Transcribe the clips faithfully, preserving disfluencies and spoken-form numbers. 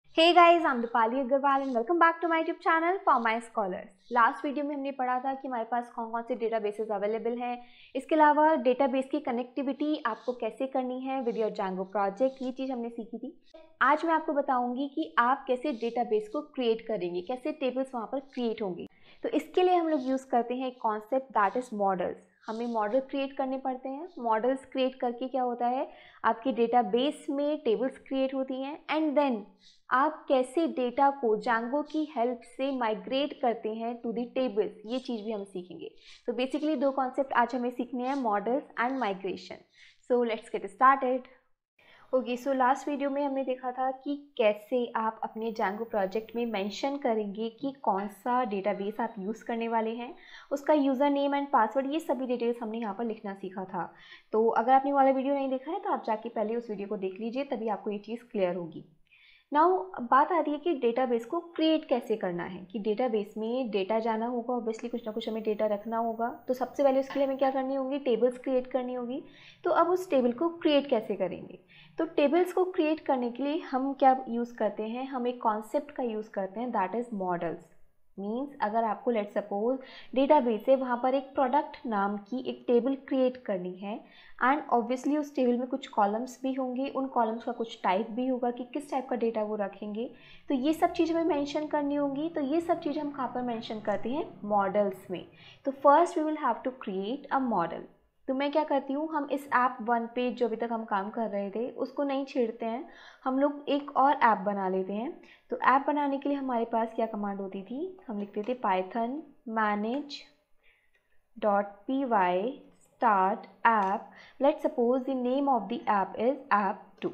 Hey guys, I'm Dipali Agarwal and welcome back to my YouTube channel for my scholars. Last video में हमने पढ़ा था कि हमारे पास कौन कौन से डेटाबेसेस अवेलेबल हैं। इसके अलावा डेटाबेस की कनेक्टिविटी आपको कैसे करनी है विद योर जैंगो प्रोजेक्ट, ये चीज़ हमने सीखी थी। आज मैं आपको बताऊंगी कि आप कैसे डेटाबेस को क्रिएट करेंगे, कैसे टेबल्स वहाँ पर क्रिएट होंगी। तो इसके लिए हम लोग यूज़ करते हैं एक कॉन्सेप्ट दैट इज़ मॉडल्स। हमें मॉडल क्रिएट करने पड़ते हैं। मॉडल्स क्रिएट करके क्या होता है, आपकी डेटाबेस में टेबल्स क्रिएट होती हैं एंड देन आप कैसे डेटा को जैंगो की हेल्प से माइग्रेट करते हैं टू द टेबल्स, ये चीज़ भी हम सीखेंगे। तो बेसिकली दो कॉन्सेप्ट आज हमें सीखने हैं, models and migration. So let's get started. Okay, so last video में हमने देखा था कि कैसे आप अपने जैंगो प्रोजेक्ट में मेंशन करेंगे कि कौन सा डेटाबेस आप यूज़ करने वाले हैं, उसका यूज़र नेम एंड पासवर्ड, ये सभी डिटेल्स हमने यहाँ पर लिखना सीखा था। तो अगर आपने वाला वीडियो नहीं देखा है तो आप जाके पहले उस वीडियो को देख लीजिए, तभी आपको ये चीज़ क्लियर होगी। नाउ बात आती है कि डेटाबेस को क्रिएट कैसे करना है, कि डेटाबेस में डेटा जाना होगा, ऑब्वियसली कुछ ना कुछ हमें डेटा रखना होगा। तो सबसे पहले उसके लिए हमें क्या करनी होगी, टेबल्स क्रिएट करनी होगी। तो अब उस टेबल को क्रिएट कैसे करेंगे, तो टेबल्स को क्रिएट करने के लिए हम क्या यूज़ करते हैं, हम एक कॉन्सेप्ट का यूज़ करते हैं दैट इज़ मॉडल्स। मीन्स अगर आपको लेट सपोज डेटाबेस है, वहाँ पर एक प्रोडक्ट नाम की एक टेबल क्रिएट करनी है एंड ऑब्वियसली उस टेबल में कुछ कॉलम्स भी होंगे, उन कॉलम्स का कुछ टाइप भी होगा कि किस टाइप का डेटा वो रखेंगे। तो ये सब चीज़ हमें मेंशन करनी होगी। तो ये सब चीज़ हम कहाँ पर मेंशन करते हैं, मॉडल्स में। तो first we will have to create a model. तो मैं क्या करती हूँ, हम इस ऐप वन पे जो अभी तक हम काम कर रहे थे उसको नहीं छेड़ते हैं, हम लोग एक और ऐप बना लेते हैं। तो ऐप बनाने के लिए हमारे पास क्या कमांड होती थी, हम लिखते थे Python manage dot P Y start app. Let suppose the name of the app is app two.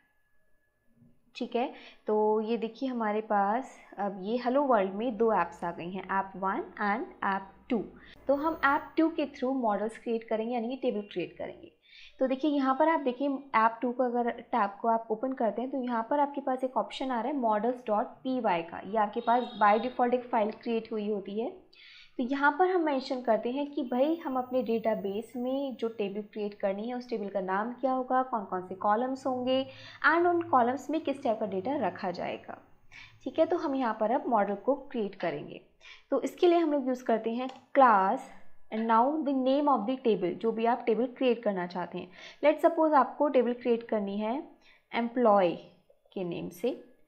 ठीक है, तो ये देखिए हमारे पास अब ये हेलो वर्ल्ड में दो ऐप्स आ गई हैं, app one and app two. तो हम ऐप टू के थ्रू मॉडल्स क्रिएट करेंगे, यानी कि टेबल क्रिएट करेंगे। तो देखिए यहाँ पर आप देखिए ऐप टू का अगर टैब को आप ओपन करते हैं तो यहाँ पर आपके पास एक ऑप्शन आ रहा है मॉडल्स डॉट पी वाई का। ये आपके पास बाय डिफ़ॉल्ट एक फ़ाइल क्रिएट हुई होती है। तो यहाँ पर हम मेंशन करते हैं कि भाई हम अपने डेटाबेस में जो टेबल क्रिएट करनी है उस टेबल का नाम क्या होगा, कौन कौन से कॉलम्स होंगे एंड उन कॉलम्स में किस टाइप का डेटा रखा जाएगा। ठीक है, तो हम यहाँ पर अब मॉडल को क्रिएट करेंगे। तो इसके लिए हम लोग यूज़ करते हैं class and now the name of the table, जो भी आप टेबल क्रिएट करना चाहते हैं। लेट सपोज आपको टेबल क्रिएट करनी है एम्प्लॉय के नेम से।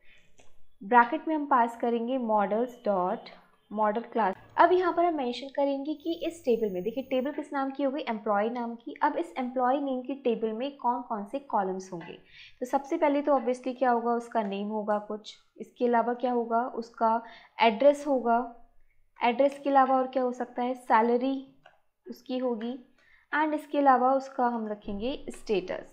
ब्रैकेट में हम पास करेंगे मॉडल्स डॉट मॉडल क्लास। अब यहाँ पर हम मेंशन करेंगे कि इस टेबल में, देखिए टेबल किस नाम की हो गई, एम्प्लॉय नाम की। अब इस एम्प्लॉय नेम की टेबल में कौन कौन से कॉलम्स होंगे। तो सबसे पहले तो ऑब्वियसली क्या होगा, उसका नेम होगा कुछ। इसके अलावा क्या होगा, उसका एड्रेस होगा। एड्रेस के अलावा और क्या हो सकता है, सैलरी उसकी होगी एंड इसके अलावा उसका हम रखेंगे स्टेटस।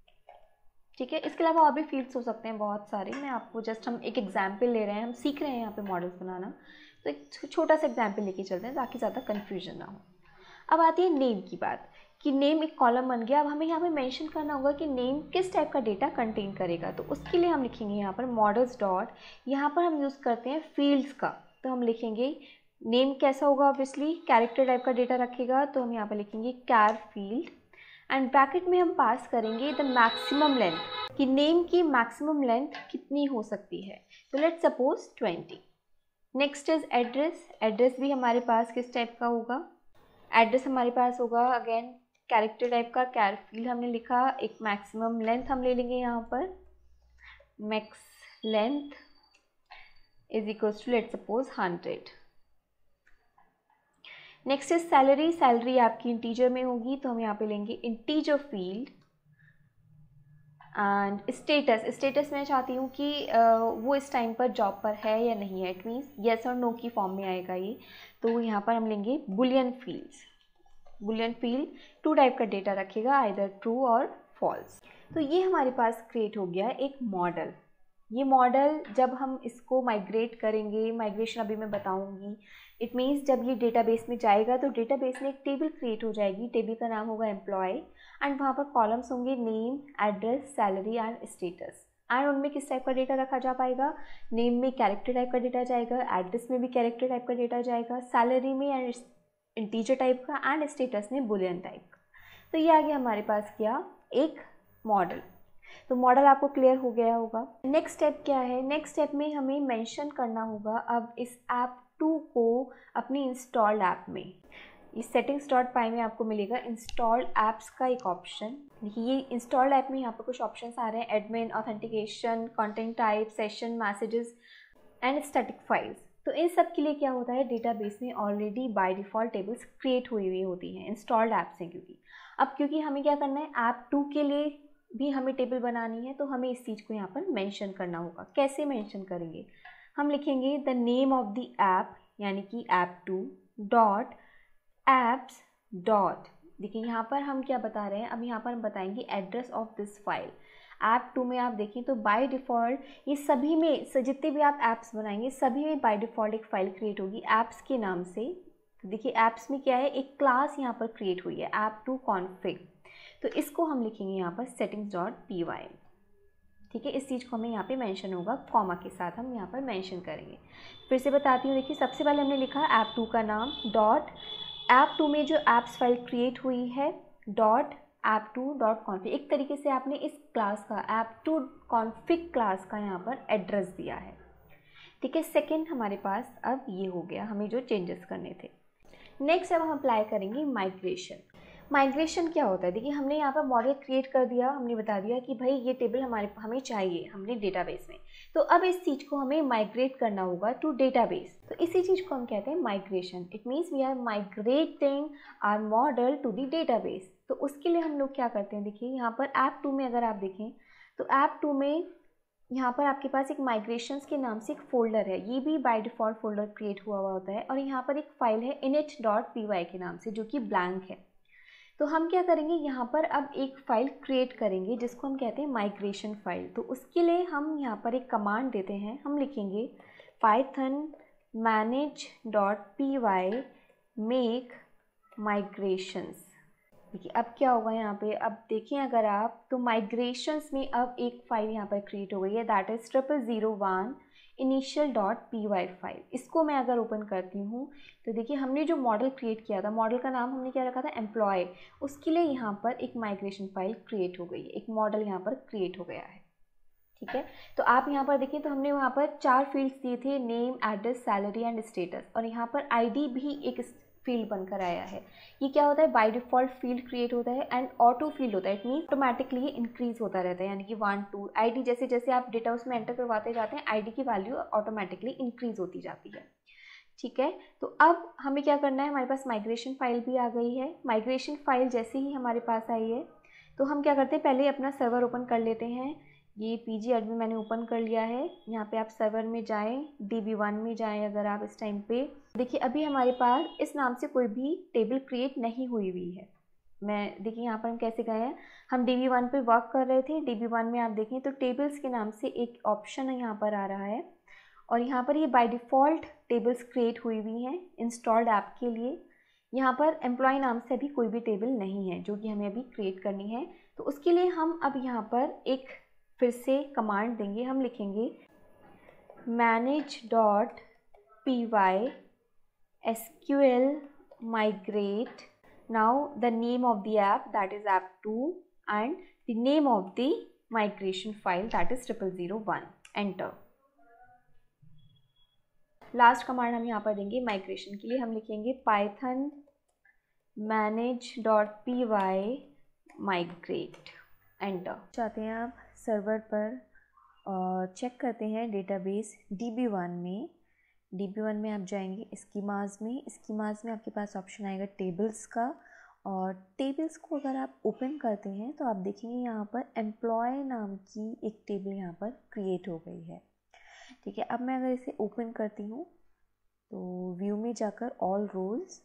ठीक है, इसके अलावा और भी फील्ड्स हो सकते हैं बहुत सारे। मैं आपको जस्ट हम एक एग्जाम्पल ले रहे हैं, हम सीख रहे हैं यहाँ पे मॉडल्स बनाना, तो एक छोटा सा एग्जाम्पल लेके चलते हैं ताकि ज़्यादा कन्फ्यूजन ना हो। अब आती है नेम की बात, कि नेम एक कॉलम बन गया। अब हमें यहाँ पे मेंशन करना होगा कि नेम किस टाइप का डेटा कंटेन करेगा। तो उसके लिए हम लिखेंगे यहाँ पर मॉडल्स डॉट, यहाँ पर हम यूज़ करते हैं फील्ड्स का। तो हम लिखेंगे नेम कैसा होगा, ऑब्वियसली कैरेक्टर टाइप का डेटा रखेगा, तो हम यहाँ पर लिखेंगे कैर फील्ड एंड ब्रैकेट में हम पास करेंगे द मैक्सिमम लेंथ, कि नेम की मैक्सिमम लेंथ कितनी हो सकती है। तो let suppose twenty. Next is address. Address भी हमारे पास किस टाइप का होगा, एड्रेस हमारे पास होगा अगेन कैरेक्टर टाइप का। कैर फील्ड हमने लिखा, एक मैक्सिमम लेंथ हम ले लेंगे यहाँ पर, max length is equals to let suppose hundred. Next is salary. Salary आपकी इंटीजर में होगी, तो हम यहाँ पे लेंगे integer field and status. Status मैं चाहती हूँ कि वो इस टाइम पर जॉब पर है या नहीं है, इट मीन्स येस और नो की फॉर्म में आएगा ये। तो यहाँ पर हम लेंगे boolean fields. Boolean field two type का डेटा रखेगा, आइदर ट्रू और फॉल्स। तो ये हमारे पास क्रिएट हो गया एक मॉडल। ये मॉडल जब हम इसको माइग्रेट करेंगे, माइग्रेशन अभी मैं बताऊंगी, इट मीन्स जब ये डेटाबेस में जाएगा तो डेटाबेस में एक टेबल क्रिएट हो जाएगी। टेबल का नाम होगा एम्प्लॉय एंड वहाँ पर कॉलम्स होंगे name, address, salary and status. And उनमें किस टाइप का डेटा रखा जा पाएगा, नेम में कैरेक्टर टाइप का डेटा जाएगा, एड्रेस में भी कैरेक्टर टाइप का डेटा जाएगा, सैलरी में एंड इंटीजर टाइप का एंड स्टेटस में बुलियन टाइप का। तो ये आ गया हमारे पास क्या, एक मॉडल। तो मॉडल आपको क्लियर हो गया होगा। नेक्स्ट स्टेप क्या है, नेक्स्ट स्टेप में हमें मेंशन करना होगा अब इस ऐप टू को अपनी इंस्टॉल्ड ऐप में। इस सेटिंग्स डॉट पाई में आपको मिलेगा इंस्टॉल्ड ऐप्स का एक ऑप्शन। देखिए ये इंस्टॉल्ड ऐप में यहाँ पर कुछ ऑप्शंस आ रहे हैं, admin, authentication, content type, session, messages and static files. तो इन सब के लिए क्या होता है, डेटाबेस में already by default tables create हुई हुई होती हैं, इंस्टॉल्ड ऐप्स हैं क्योंकि। अब क्योंकि हमें क्या करना है, ऐप टू के लिए भी हमें टेबल बनानी है, तो हमें इस चीज़ को यहाँ पर मेंशन करना होगा। कैसे मेंशन करेंगे, हम लिखेंगे the name of the app यानी कि app two dot apps dot, देखिए यहाँ पर हम क्या बता रहे हैं, अब यहाँ पर हम बताएंगे address of this file. App two में आप देखें तो बाय डिफ़ॉल्ट ये सभी में जितने भी आप ऐप्स बनाएंगे सभी में बाय डिफ़ॉल्ट एक फ़ाइल क्रिएट होगी ऐप्स के नाम से। तो देखिए ऐप्स में क्या है, एक क्लास यहाँ पर क्रिएट हुई है ऐप टू कॉन्फिग, तो इसको हम लिखेंगे यहाँ पर सेटिंग्स डॉट पी वाई। ठीक है, इस चीज़ को हमें यहाँ पे मेंशन होगा, कॉमा के साथ हम यहाँ पर मेंशन करेंगे। फिर से बताती हूँ, देखिए सबसे पहले हमने लिखा ऐप टू का नाम डॉट ऐप टू में जो ऐप्स फाइल क्रिएट हुई है dot app two dot config. एक तरीके से आपने इस क्लास का ऐप टू कॉन्फिग क्लास का यहाँ पर एड्रेस दिया है। ठीक है, सेकेंड हमारे पास अब ये हो गया हमें जो चेंजेस करने थे। नेक्स्ट अब हम अप्लाई करेंगे माइग्रेशन। माइग्रेशन क्या होता है, देखिए हमने यहाँ पर मॉडल क्रिएट कर दिया, हमने बता दिया कि भाई ये टेबल हमारे हमें चाहिए हमने डेटाबेस में, तो अब इस चीज़ को हमें माइग्रेट करना होगा टू डेटाबेस। तो इसी चीज़ को हम कहते हैं migration. It means we are migrating our model to the database. तो उसके लिए हम लोग क्या करते हैं, देखिए यहाँ पर ऐप टू में अगर आप देखें तो ऐप टू में यहाँ पर आपके पास एक माइग्रेशंस के नाम से एक फ़ोल्डर है, ये भी बाय डिफ़ॉल्ट फ़ोल्डर क्रिएट हुआ हुआ होता है, और यहाँ पर एक फ़ाइल है इनिट डॉट पी वाई के नाम से जो कि ब्लैंक है। तो हम क्या करेंगे, यहाँ पर अब एक फ़ाइल क्रिएट करेंगे जिसको हम कहते हैं माइग्रेशन फ़ाइल। तो उसके लिए हम यहाँ पर एक कमांड देते हैं, हम लिखेंगे Python manage dot P Y make migrations. देखिए अब क्या होगा यहाँ पे, अब देखें अगर आप तो माइग्रेशंस में अब एक फ़ाइल यहाँ पर क्रिएट हो गई है, that is triple zero one initial dot P Y file. इसको मैं अगर ओपन करती हूँ तो देखिए हमने जो मॉडल क्रिएट किया था, मॉडल का नाम हमने क्या रखा था, एम्प्लॉय, उसके लिए यहाँ पर एक माइग्रेशन फाइल क्रिएट हो गई है, एक मॉडल यहाँ पर क्रिएट हो गया है। ठीक है, तो आप यहाँ पर देखिए तो हमने वहाँ पर चार फील्ड्स दिए थे, name, address, salary and status, और यहाँ पर आईडी भी एक फील्ड बनकर आया है। ये क्या होता है, बाय डिफ़ॉल्ट फील्ड क्रिएट होता है एंड ऑटो फील्ड होता है। इट मीन ऑटोमेटिकली इंक्रीज होता रहता है, यानी कि वन टू आईडी जैसे जैसे आप डेटा उसमें एंटर करवाते जाते हैं आईडी की वैल्यू ऑटोमेटिकली इंक्रीज होती जाती है। ठीक है, तो अब हमें क्या करना है, हमारे पास माइग्रेशन फाइल भी आ गई है। माइग्रेशन फाइल जैसे ही हमारे पास आई है तो हम क्या करते हैं, पहले अपना सर्वर ओपन कर लेते हैं। ये पी जी एडमिन मैंने ओपन कर लिया है, यहाँ पे आप सर्वर में जाएं, डी बी वन में जाएं अगर आप इस टाइम पे। देखिए अभी हमारे पास इस नाम से कोई भी टेबल क्रिएट नहीं हुई हुई है। मैं देखिए यहाँ पर हम कैसे गए हैं, हम डी बी वन पे वर्क कर रहे थे, डी बी वन में आप देखें तो टेबल्स के नाम से एक ऑप्शन यहाँ पर आ रहा है, और यहाँ पर ये बाय डिफ़ॉल्ट टेबल्स क्रिएट हुई हुई हैं इंस्टॉल्ड ऐप के लिए। यहाँ पर एम्प्लॉय नाम से अभी कोई भी टेबल नहीं है जो कि हमें अभी क्रिएट करनी है। तो उसके लिए हम अब यहाँ पर एक फिर से कमांड देंगे, हम लिखेंगे manage dot P Y S Q L migrate now the name of the app that is app two and the name of the migration file that is triple zero one, enter. Last command हम यहाँ पर देंगे migration के लिए, हम लिखेंगे Python manage dot P Y migrate, enter. चाहते हैं आप सर्वर पर चेक करते हैं डेटाबेस डी बी वन में। डी बी वन में आप जाएंगे स्कीमाज में, स्कीमाज में आपके पास ऑप्शन आएगा टेबल्स का, और टेबल्स को अगर आप ओपन करते हैं तो आप देखेंगे यहाँ पर एम्प्लॉय नाम की एक टेबल यहाँ पर क्रिएट हो गई है। ठीक है, अब मैं अगर इसे ओपन करती हूँ तो व्यू में जाकर ऑल रोल्स,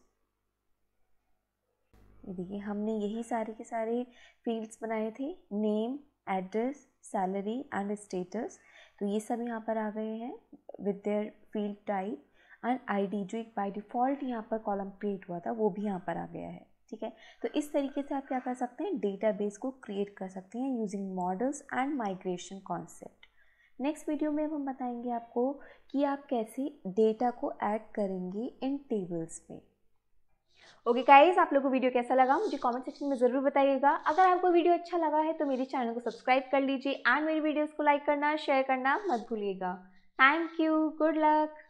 ये देखिए हमने यही सारे के सारे फील्ड्स बनाए थे, name, address, salary and status, तो ये सब यहाँ पर आ गए हैं with their field type and ID, जो एक बाय डिफ़ॉल्ट यहाँ पर कॉलम क्रिएट हुआ था वो भी यहाँ पर आ गया है। ठीक है, तो इस तरीके से आप क्या कर सकते हैं, डेटाबेस को क्रिएट कर सकते हैं using models and migration concept. Next video में हम बताएंगे आपको कि आप कैसे डेटा को ऐड करेंगे इन टेबल्स में। ओके गाइस, आप लोगों को वीडियो कैसा लगा मुझे कमेंट सेक्शन में ज़रूर बताइएगा। अगर आपको वीडियो अच्छा लगा है तो मेरे चैनल को सब्सक्राइब कर लीजिए एंड मेरी वीडियोस को लाइक करना शेयर करना मत भूलिएगा। Thank you, good luck.